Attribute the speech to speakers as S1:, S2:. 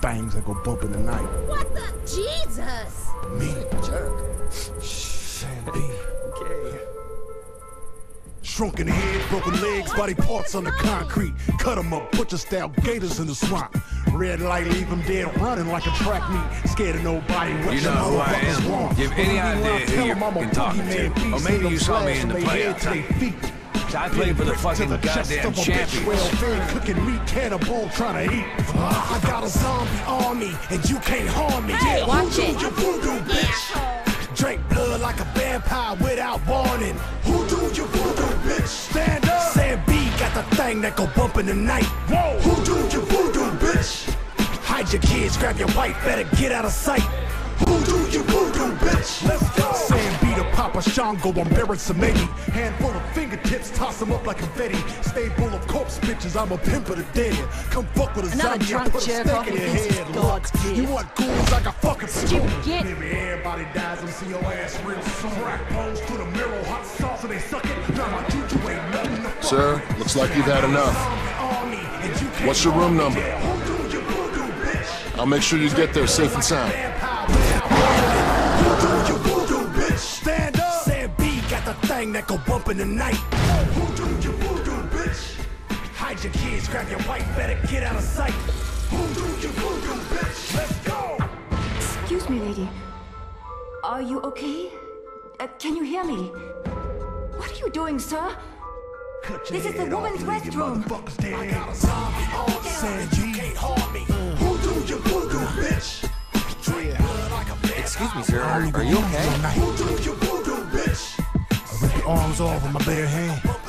S1: things that go bump in the night.
S2: What the? Jesus!
S1: Me.
S3: Jerk.
S1: Sam B.
S3: Okay.
S1: Shrunken head, broken legs, body parts on the concrete. Cut 'em up, butcher-style gators in the swamp. Red light, leave 'em dead running like a track meet. Scared of nobody. What
S4: You know who I am. Give any idea who you're fucking talking to. Or maybe you saw me in the playoffs. I played for the fucking goddamn champions.
S1: Cooking meat, cannibal, trying to eat. I got a zombie army, and you can't harm me.
S2: Hey, watch it.
S1: You voodoo, bitch. Drink blood like a vampire without warning. Who do you voodoo, bitch? Stand up. Sam B got the thing that go bump in the night. Whoa. Who do you voodoo, bitch? Hide your kids, grab your wife, better get out of sight. Who do you voodoo, bitch? Let's go. Sam B to Papa Shango, I'm buried some maybe. Handful of fingertips, toss them up like confetti. Stay full of corpse bitches, I'm a pimp of the dead. Come fuck with a
S2: Another
S1: zombie, I
S2: drunk
S1: put a
S2: jerk
S1: stick
S2: off
S1: in your
S2: who thinks
S1: head.
S2: he's
S1: Look,
S2: God's gift.
S1: you want ghouls like a fucking
S2: Stupid git.
S1: Maybe everybody dies and see your ass real soon. Crack bones to the mirror, hot sauce and they suck it. Now my juju ain't nothing to fuck.
S5: Sir, looks like you've had enough. What's your room number? I'll make sure you get there safe and sound.
S1: Stand up. Sam B got the thing that go bump in the night. Who do you voodoo, bitch? Hide your kids, grab your wife, better get out of sight. Who do you voodoo, bitch? Let's go.
S6: Excuse me, lady. Are you okay? Can you hear me? What are you doing, sir? This is the woman's restroom.
S1: I got a zombie on Sam B can't harm me. Who do you voodoo, bitch?
S3: Excuse me, sir. Are you okay?
S1: Who do you voodoo, bitch? I rip your arms off with my bare hand.